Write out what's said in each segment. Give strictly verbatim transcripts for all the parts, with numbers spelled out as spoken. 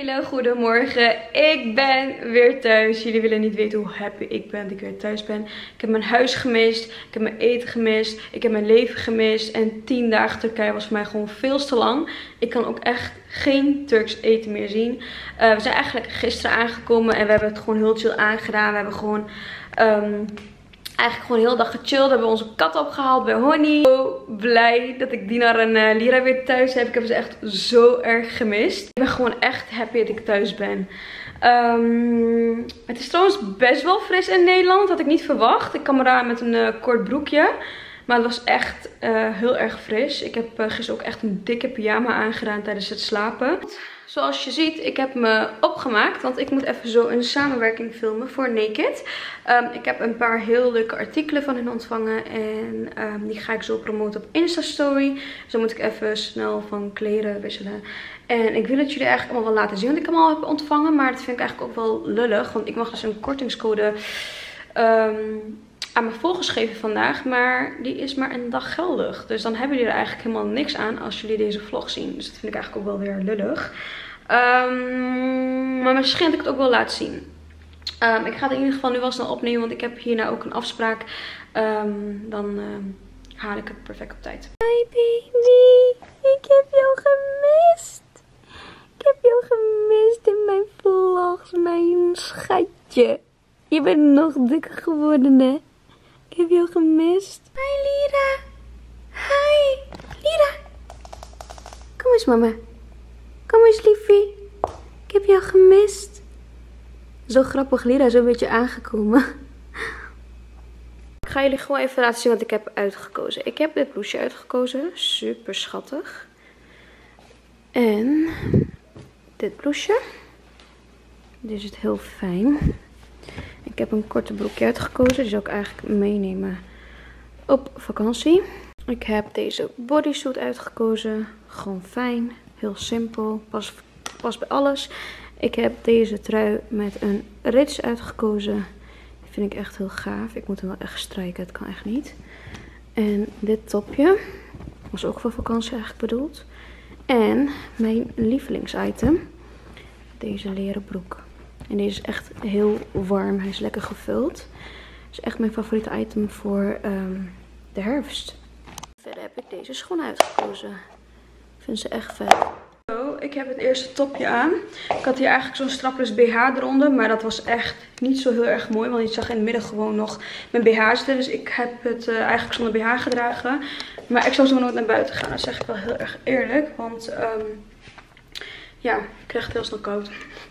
Hele goede morgen. Ik ben weer thuis. Jullie willen niet weten hoe happy ik ben dat ik weer thuis ben. Ik heb mijn huis gemist. Ik heb mijn eten gemist. Ik heb mijn leven gemist. En tien dagen Turkije was voor mij gewoon veel te lang. Ik kan ook echt geen Turks eten meer zien. Uh, we zijn eigenlijk gisteren aangekomen. En we hebben het gewoon heel chill aangedaan. We hebben gewoon... Um, Eigenlijk gewoon heel de dag gechilled. We hebben onze kat opgehaald bij Honey. Zo blij dat ik Dinar en uh, Lira weer thuis heb. Ik heb ze echt zo erg gemist. Ik ben gewoon echt happy dat ik thuis ben. Um, het is trouwens best wel fris in Nederland. Dat had ik niet verwacht. Ik kwam eraan met een uh, kort broekje. Maar het was echt uh, heel erg fris. Ik heb uh, gisteren ook echt een dikke pyjama aangedaan tijdens het slapen. Zoals je ziet, ik heb me opgemaakt. Want ik moet even zo een samenwerking filmen voor Naked. Um, ik heb een paar heel leuke artikelen van hen ontvangen. En um, die ga ik zo promoten op Insta Story. Dus dan moet ik even snel van kleren wisselen. En ik wil het jullie eigenlijk allemaal wel laten zien. Want ik hem al heb ontvangen. Maar dat vind ik eigenlijk ook wel lullig. Want ik mag dus een kortingscode... Um, aan mijn volgers geven vandaag, maar die is maar een dag geldig. Dus dan hebben jullie er eigenlijk helemaal niks aan als jullie deze vlog zien. Dus dat vind ik eigenlijk ook wel weer lullig. Um, maar misschien dat ik het ook wel laten zien. Um, ik ga het in ieder geval nu wel snel opnemen, want ik heb hierna ook een afspraak. Um, dan um, haal ik het perfect op tijd. Hi baby, ik heb jou gemist. Ik heb jou gemist in mijn vlogs, mijn schatje. Je bent nog dikker geworden, hè? Ik heb jou gemist. Hi, Lira. Hi. Lira. Kom eens, mama. Kom eens, liefie. Ik heb jou gemist. Zo grappig, Lira is een beetje aangekomen. Ik ga jullie gewoon even laten zien wat ik heb uitgekozen. Ik heb dit blouseje uitgekozen. Super schattig. En dit blouseje. Dit is het heel fijn. Ik heb een korte broekje uitgekozen. Die zal ik eigenlijk meenemen op vakantie. Ik heb deze bodysuit uitgekozen. Gewoon fijn. Heel simpel. Pas, pas bij alles. Ik heb deze trui met een rits uitgekozen. Die vind ik echt heel gaaf. Ik moet hem wel echt strijken. Het kan echt niet. En dit topje. Was ook voor vakantie eigenlijk bedoeld. En mijn lievelingsitem. Deze leren broek. En deze is echt heel warm. Hij is lekker gevuld. Het is echt mijn favoriete item voor um, de herfst. Verder heb ik deze schoenen uitgekozen. Ik vind ze echt vet. Zo, ik heb het eerste topje aan. Ik had hier eigenlijk zo'n strapless B H eronder. Maar dat was echt niet zo heel erg mooi. Want je zag in het midden gewoon nog mijn B H zitten. Dus ik heb het uh, eigenlijk zonder B H gedragen. Maar ik zal zo nooit naar buiten gaan. Dat zeg ik wel heel erg eerlijk. Want um, ja, ik krijg het heel snel koud.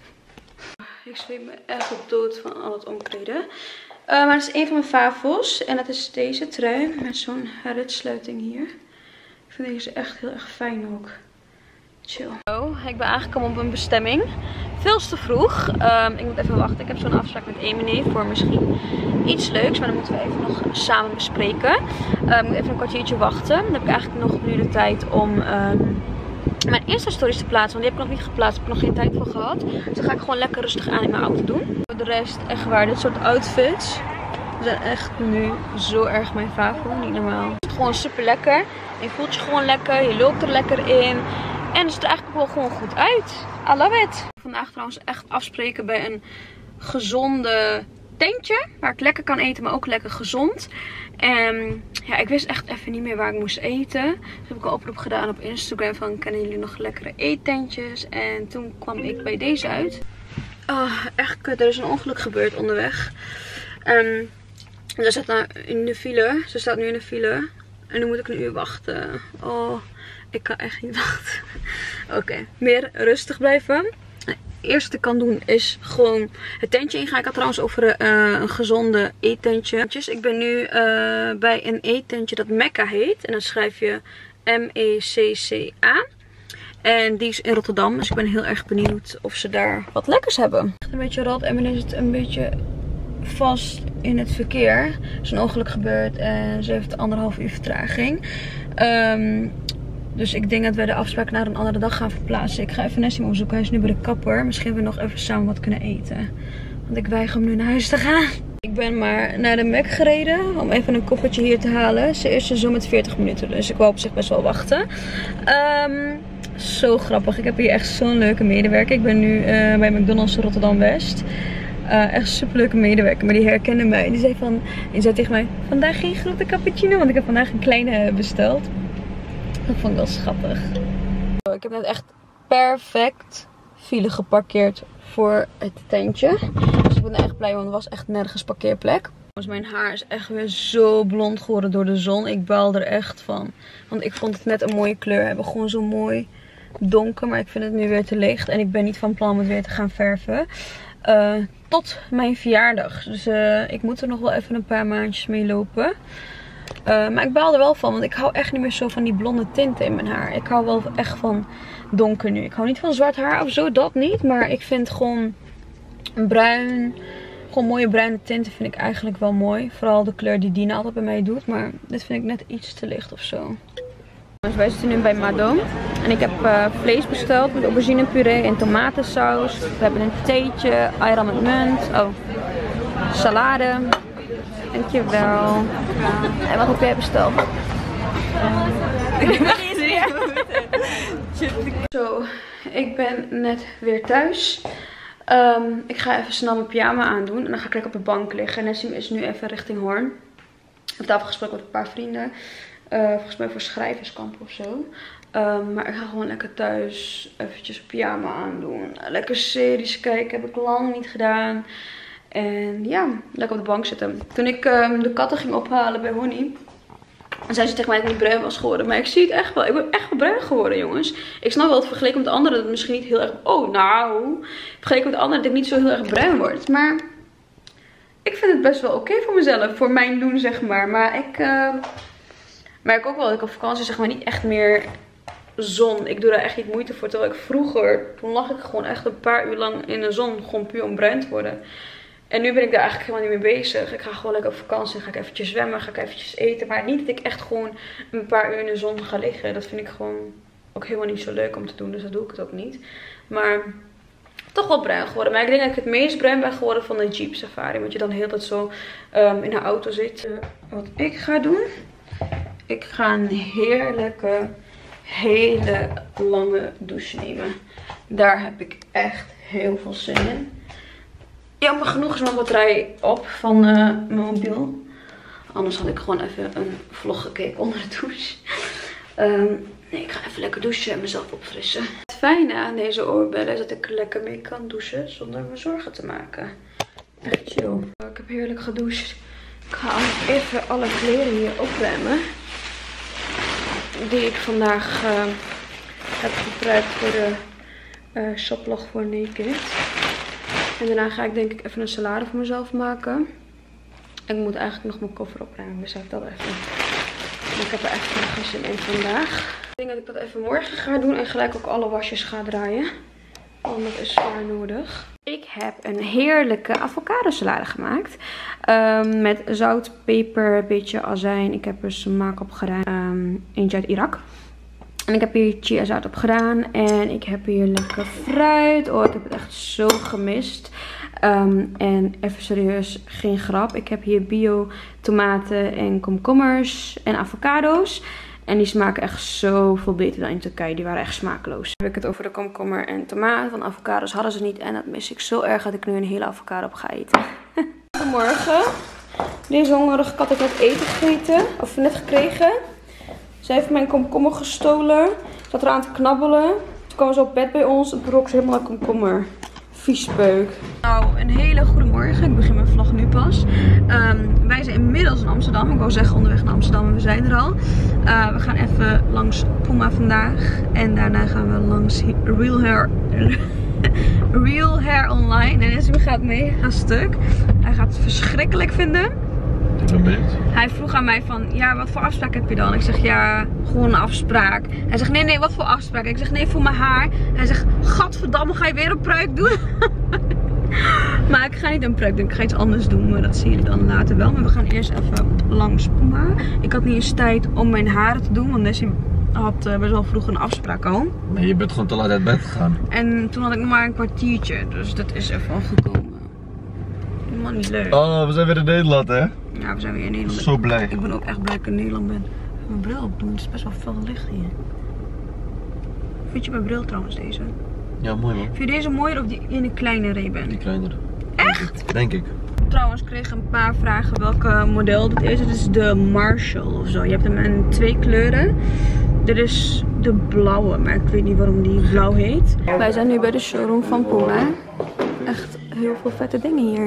Ik zweet me echt op dood van al het omkleden. Uh, maar het is een van mijn favos. En dat is deze trui. Met zo'n ritsluiting hier. Ik vind deze echt heel erg fijn ook. Chill. Oh, ik ben aangekomen op een bestemming. Veel te vroeg. Um, ik moet even wachten. Ik heb zo'n afspraak met Emily voor misschien iets leuks. Maar dan moeten we even nog samen bespreken. Uh, ik moet even een kwartiertje wachten. Dan heb ik eigenlijk nog nu de tijd om... Um, mijn Insta stories te plaatsen, want die heb ik nog niet geplaatst. Daar heb ik nog geen tijd voor gehad. Dus dan ga ik gewoon lekker rustig aan in mijn auto doen. Voor de rest, echt waar, dit soort outfits zijn echt nu zo erg mijn favoriet. Niet normaal. Het is gewoon super lekker. Je voelt je gewoon lekker. Je loopt er lekker in. En het ziet er eigenlijk ook wel gewoon goed uit. I love it. Vandaag trouwens echt afspreken bij een gezonde tentje. Waar ik lekker kan eten, maar ook lekker gezond. En ja, ik wist echt even niet meer waar ik moest eten. Dus heb ik een oproep gedaan op Instagram van kennen jullie nog lekkere eettentjes. En toen kwam ik bij deze uit. Oh, echt kut. Er is een ongeluk gebeurd onderweg. Um, ze staat nou in de file. Ze staat nu in de file. En nu moet ik een uur wachten. Oh, ik kan echt niet wachten. Oké, okay. Meer rustig blijven. Het eerste wat ik kan doen is gewoon het tentje ingaan. Ik had trouwens over uh, een gezonde eettentje. Ik ben nu uh, bij een eettentje dat Mekka heet. En dan schrijf je M E C C A. En die is in Rotterdam. Dus ik ben heel erg benieuwd of ze daar wat lekkers hebben. Echt een beetje rot. En dan is het een beetje vast in het verkeer. Er is een ongeluk gebeurd en ze heeft anderhalf uur vertraging. Um, Dus ik denk dat we de afspraak naar een andere dag gaan verplaatsen. Ik ga even Nessim opzoeken. Hij is nu bij de kapper. Misschien we nog even samen wat kunnen eten. Want ik weiger om nu naar huis te gaan. Ik ben maar naar de Mac gereden. Om even een koffertje hier te halen. Ze is er zo met veertig minuten. Dus ik wou op zich best wel wachten. Um, zo grappig. Ik heb hier echt zo'n leuke medewerker. Ik ben nu uh, bij McDonald's Rotterdam West. Uh, echt super leuke medewerker, maar die herkende mij. Die zei van, die zei tegen mij, vandaag geen grote cappuccino, want ik heb vandaag een kleine besteld. Dat vond ik wel schattig. Ik heb net echt perfect file geparkeerd voor het tentje. Dus ik ben echt blij, want er was echt nergens parkeerplek. Mijn haar is echt weer zo blond geworden door de zon. Ik baal er echt van. Want ik vond het net een mooie kleur hebben. Gewoon zo mooi donker, maar ik vind het nu weer te licht. En ik ben niet van plan om het weer te gaan verven. Uh, tot mijn verjaardag. Dus uh, ik moet er nog wel even een paar maandjes mee lopen. Uh, maar ik baal er wel van. Want ik hou echt niet meer zo van die blonde tinten in mijn haar. Ik hou wel echt van donker nu. Ik hou niet van zwart haar of zo. Dat niet. Maar ik vind gewoon bruin. Gewoon mooie bruine tinten vind ik eigenlijk wel mooi. Vooral de kleur die Dina altijd bij mij doet. Maar dit vind ik net iets te licht of zo. Dus wij zitten nu bij Mado. En ik heb uh, vlees besteld met auberginepuree en tomatensaus. We hebben een theetje, ayran met munt. Oh, salade. Dankjewel. En wat heb jij besteld? Ik heb het niet Zo, ik ben net weer thuis. Um, ik ga even snel mijn pyjama aandoen. En dan ga ik lekker op de bank liggen. Nessim is nu even richting Hoorn. Ik heb tafel gesproken met een paar vrienden. Uh, volgens mij voor schrijverskamp of zo. Um, maar ik ga gewoon lekker thuis eventjes een pyjama aandoen. Lekker series kijken. Heb ik lang niet gedaan. En ja, lekker op de bank zitten. Toen ik um, de katten ging ophalen bij Honey. zei ze tegen mij dat ik niet bruin was geworden. Maar ik zie het echt wel. Ik ben echt wel bruin geworden, jongens. Ik snap wel dat vergeleken met de anderen dat het misschien niet heel erg... Oh, nou. Vergeleken met de anderen dat ik niet zo heel erg bruin word. Maar ik vind het best wel oké okay voor mezelf. Voor mijn doen, zeg maar. Maar ik uh, merk ook wel dat ik op vakantie zeg maar niet echt meer zon. Ik doe daar echt niet moeite voor. Terwijl ik vroeger, toen lag ik gewoon echt een paar uur lang in de zon. Gewoon puur om bruin te worden. En nu ben ik daar eigenlijk helemaal niet mee bezig. Ik ga gewoon lekker op vakantie. Ga ik eventjes zwemmen. Ga ik eventjes eten. Maar niet dat ik echt gewoon een paar uur in de zon ga liggen. Dat vind ik gewoon ook helemaal niet zo leuk om te doen. Dus dat doe ik het ook niet. Maar toch wel bruin geworden. Maar ik denk dat ik het meest bruin ben geworden van de Jeep Safari. Want je dan heel tijd zo um, in de auto zit. Uh, wat ik ga doen. Ik ga een heerlijke, hele lange douche nemen. Daar heb ik echt heel veel zin in. Jammer genoeg is mijn batterij op van uh, mijn mobiel. Anders had ik gewoon even een vlog gekeken onder de douche. Um, nee, ik ga even lekker douchen en mezelf opfrissen. Het fijne aan deze oorbellen is dat ik lekker mee kan douchen zonder me zorgen te maken. Echt chill. Ik heb heerlijk gedoucht. Ik ga even alle kleren hier opruimen. Die ik vandaag uh, heb gebruikt voor de uh, shoplog voor Naked. En daarna ga ik denk ik even een salade voor mezelf maken. En ik moet eigenlijk nog mijn koffer opruimen. Dus ik dat even. Maar ik heb er echt geen zin in vandaag. Ik denk dat ik dat even morgen ga doen. En gelijk ook alle wasjes ga draaien. Want dat is zwaar nodig. Ik heb een heerlijke avocado salade gemaakt. Um, met zout, peper, een beetje azijn. Ik heb er smaak op gedaan. Um, eentje uit Irak. En ik heb hier chiazaad op gedaan. En ik heb hier lekker fruit. Oh, ik heb het echt zo gemist. Um, en even serieus, geen grap. Ik heb hier bio tomaten en komkommers en avocado's. En die smaken echt zoveel beter dan in Turkije. Die waren echt smakeloos. Dan heb ik het over de komkommer en tomaat. Want avocado's hadden ze niet. En dat mis ik zo erg dat ik nu een hele avocado op ga eten. Goedemorgen. Deze hongerige kat heeft net eten gegeten. Of net gekregen. Ze heeft mijn komkommer gestolen. Ze zat eraan te knabbelen. Toen kwam ze op bed bij ons. Het brok ze helemaal naar komkommer. Viespeuk. Nou, een hele goede morgen. Ik begin mijn vlog nu pas. Um, wij zijn inmiddels in Amsterdam. Ik wou zeggen onderweg naar Amsterdam. En we zijn er al. Uh, we gaan even langs Puma vandaag. En daarna gaan we langs Real Hair. Real Hair Online. En Nessim gaat mee. Gaat stuk. Hij gaat het verschrikkelijk vinden. Hij vroeg aan mij van, ja, wat voor afspraak heb je dan? Ik zeg, ja, gewoon een afspraak. Hij zegt, nee, nee, wat voor afspraak? Ik zeg, nee, voor mijn haar. Hij zegt, gadverdamme, ga je weer een pruik doen? Maar ik ga niet een pruik doen, ik ga iets anders doen. Maar dat zien jullie dan later wel. Maar we gaan eerst even langs Puma. Ik had niet eens tijd om mijn haren te doen, want Nessim had uh, best wel vroeg een afspraak al. Nee, je bent gewoon te laat uit bed gegaan. En toen had ik nog maar een kwartiertje, dus dat is even afgekomen. Helemaal niet leuk. Oh, we zijn weer in Nederland, hè? Ja, we zijn weer in Nederland. Zo blij. Ik ben ook echt blij dat ik in Nederland ben. Ik heb mijn bril op doen, het is best wel veel licht hier. vind je mijn bril trouwens deze? Ja, mooi man. Vind je deze mooier of die in een kleine Ray-Ban? Die kleinere. Echt? Denk ik. Trouwens, ik kreeg een paar vragen welke model dit is. Dit is de Marshall of zo. Je hebt hem in twee kleuren. Dit is de blauwe, maar ik weet niet waarom die blauw heet. Wij zijn nu bij de showroom van Puma. Echt heel veel vette dingen hier.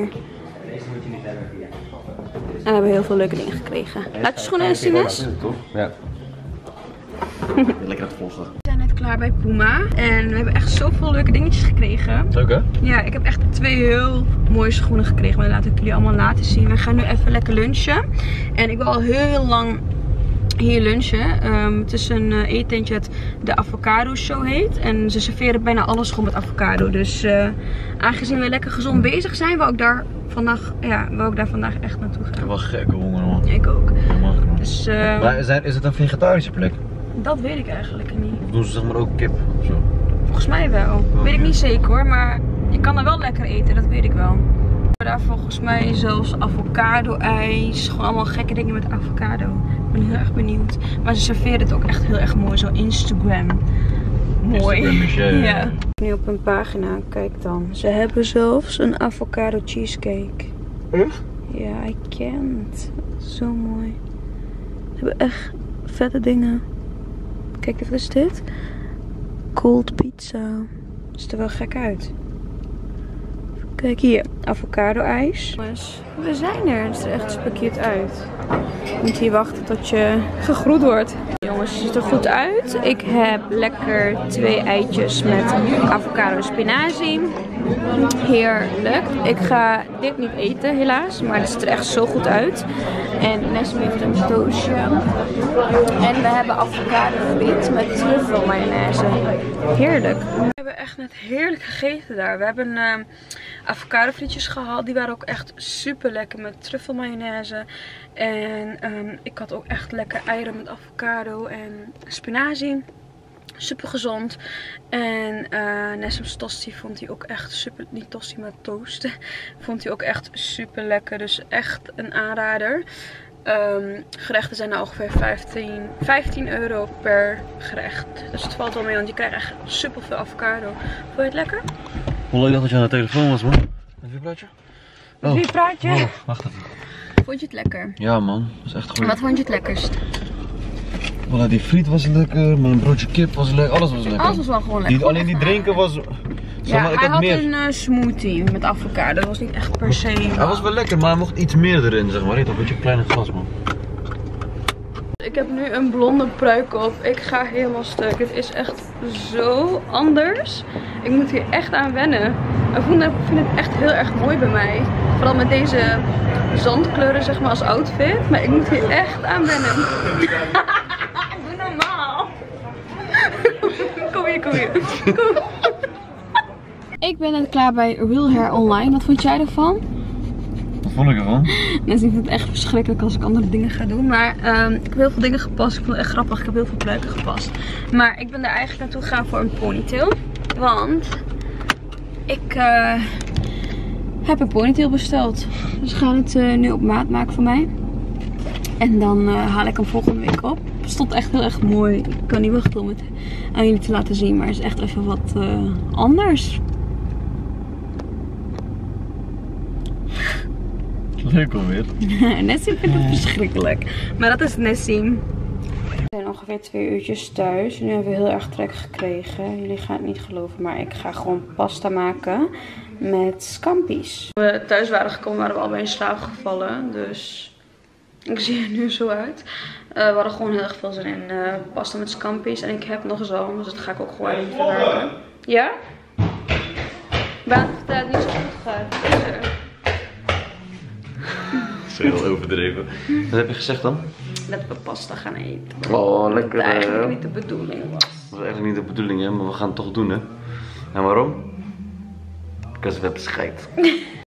En we hebben heel veel leuke dingen gekregen. Laat je schoenen eens zien, Nes. Ja. Lekker aan het volgen. We zijn net klaar bij Puma. En we hebben echt zoveel leuke dingetjes gekregen. Leuk hè? Ja, ik heb echt twee heel mooie schoenen gekregen. Maar dat laat ik jullie allemaal laten zien. We gaan nu even lekker lunchen. En ik wil al heel lang hier lunchen. Um, het is een uh, eetentje dat de Avocado Show heet. En ze serveren bijna alles gewoon met avocado. Dus uh, aangezien we lekker gezond bezig zijn, wou ik daar vandaag, ja, wou ik daar vandaag echt naartoe gaan. Ik heb wel gekke honger man. Ik ook. Man. Dus, uh, maar is het, is het een vegetarische plek? Dat weet ik eigenlijk niet. Of doen ze zeg maar ook kip of zo? Volgens mij wel. Oh, weet ik ja. niet zeker hoor, maar je kan er wel lekker eten, dat weet ik wel. We hebben daar volgens mij zelfs avocado-ijs. Gewoon allemaal gekke dingen met avocado. Ik ben heel erg benieuwd. Maar ze serveren het ook echt heel erg mooi. Zo Instagram. Mooi. Instagram, ja. Ja. Nu op hun pagina, kijk dan. Ze hebben zelfs een avocado cheesecake. Echt? Ja, I can't. Zo mooi. Ze hebben echt vette dingen. Kijk, wat is dit? Cold pizza. Ziet er wel gek uit. Kijk hier, avocado ijs. Jongens, we zijn er. Het ziet er echt super cute uit. Je moet hier wachten tot je gegroet wordt. Jongens, het ziet er goed uit. Ik heb lekker twee eitjes met avocado en spinazie. Heerlijk. Ik ga dit niet eten helaas, maar het ziet er echt zo goed uit. En Nessim heeft een toastje. En we hebben avocado friet met truffel mayonaise. Heerlijk. We hebben echt net heerlijk gegeten daar. We hebben uh, avocado frietjes gehad. Die waren ook echt super lekker met truffel mayonaise. En um, ik had ook echt lekker eieren met avocado en spinazie. Super gezond. En uh, Nessim's tosti vond hij ook echt super, niet tosti maar toast. Vond hij ook echt super lekker. Dus echt een aanrader. Um, gerechten zijn nou ongeveer vijftien, vijftien euro per gerecht. Dus het valt wel mee, want je krijgt echt super veel avocado. Vond je het lekker? Hoe leuk dat je aan de telefoon was man. Een vibraatje? Oh. Een vibraatje? Oh, wacht even. Vond je het lekker? Ja man, dat is echt goed. Wat vond je het lekkerst? Voilà, die friet was lekker, mijn broodje kip was lekker, alles was lekker. Alles was wel gewoon lekker. Die, alleen die drinken was... Ja, maar, ik hij had, had meer. een uh, smoothie met avocado. Dat was niet echt per se. Hij was wel lekker, maar hij mocht iets meer erin, zeg maar. Een beetje een kleine glas, man. Ik heb nu een blonde pruik op. Ik ga helemaal stuk. Het is echt zo anders. Ik moet hier echt aan wennen. Ik vind het echt heel erg mooi bij mij. Vooral met deze zandkleuren, zeg maar, als outfit. Maar ik moet hier echt aan wennen. Doe normaal. Kom hier, kom hier. Kom. Ik ben net klaar bij Real Hair Online. Wat vond jij ervan? Wat vond ik ervan? Mensen vinden het echt verschrikkelijk als ik andere dingen ga doen. Maar um, ik heb heel veel dingen gepast. Ik vond het echt grappig. Ik heb heel veel pruiken gepast. Maar ik ben er eigenlijk naartoe gegaan voor een ponytail. Want ik uh, heb een ponytail besteld. Dus we gaan het uh, nu op maat maken voor mij. En dan uh, haal ik hem volgende week op. Het stond echt heel erg mooi. Ik kan niet wachten om het aan jullie te laten zien. Maar het is echt even wat uh, anders. Leuk alweer. Nessim vindt het verschrikkelijk. Maar dat is Nessim. We zijn ongeveer twee uurtjes thuis. Nu hebben we heel erg trek gekregen. Jullie gaan het niet geloven, maar ik ga gewoon pasta maken met scampi's. Toen we thuis waren gekomen waren we al bij in slaap gevallen. Dus ik zie er nu zo uit. Uh, we hadden gewoon heel erg veel zin in uh, pasta met scampi's. En ik heb nog zalm, dus dat ga ik ook gewoon even verwerken. Ja? Baan vertelt niet zo goed gaat. Is er? Dat is heel overdreven. Wat heb je gezegd dan? Dat we pasta gaan eten. Oh, lekker. Dat eigenlijk niet de bedoeling was. Dat was eigenlijk niet de bedoeling, hè, maar we gaan het toch doen, hè. En waarom? Because we hebben scheid.